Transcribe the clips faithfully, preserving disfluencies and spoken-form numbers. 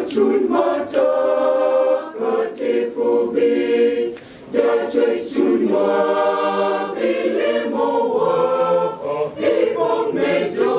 Achun matakatifu bi jachwech chunywa bilemowa ibong medyo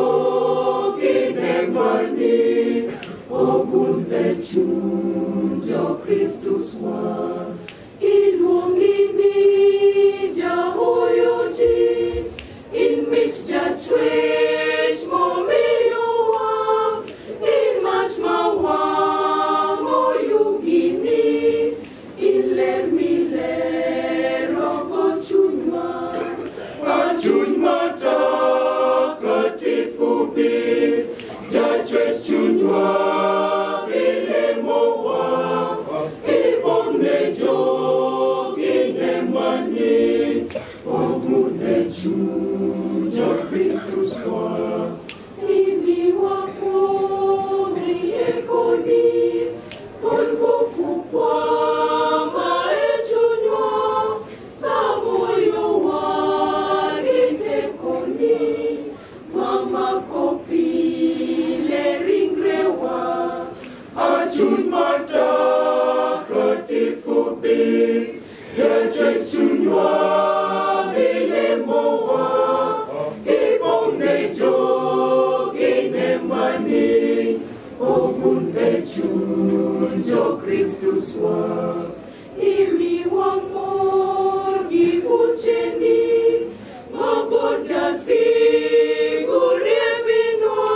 ginemani ogunde chunyo Kristus wa iluongini jahoyoji in mich jachwech momiyowa in mach mawang oyugini in ler milero go chunywa achun matakatifu bi jachwech chunywa bilemowa ibong medyo ginemani ogune chunyo Kristus wa imiwa koni ekoni kongofu kwa maechunywa samoyo wa nitekoni mama kopile ringrewa achun matakatifu bi jachwech chunywa bilemowa ibong medyo ginemani ogunde chunyo Kristus wa imiwa mor gibucheni maboja siguriembinwa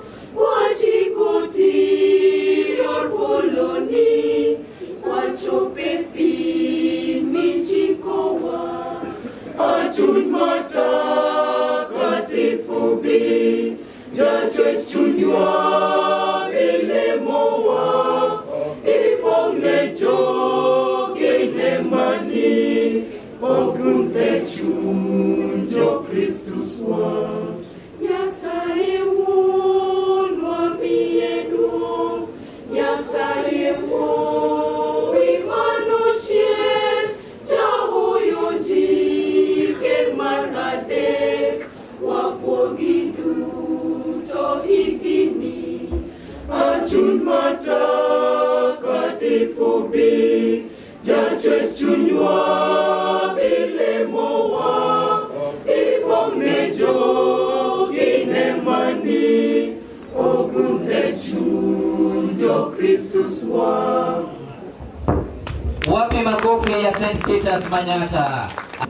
wachikotiror poloni wachope piny michikowa achun matakatifu bi jachwech chunywa bilemowa ibong medyo ginemani ogunde chunyo Kristus wa Nyasaye wuonwa miye duong' Nyasaye moimano chien jahoyo ji ker mar adek wapuogi duto higini achun matakatifu bi jachwech chunywa bilemowa ibong medyo ginemani ogunde chunyo Kristus wa Wapi makofi ya Saint Peter's Manyata.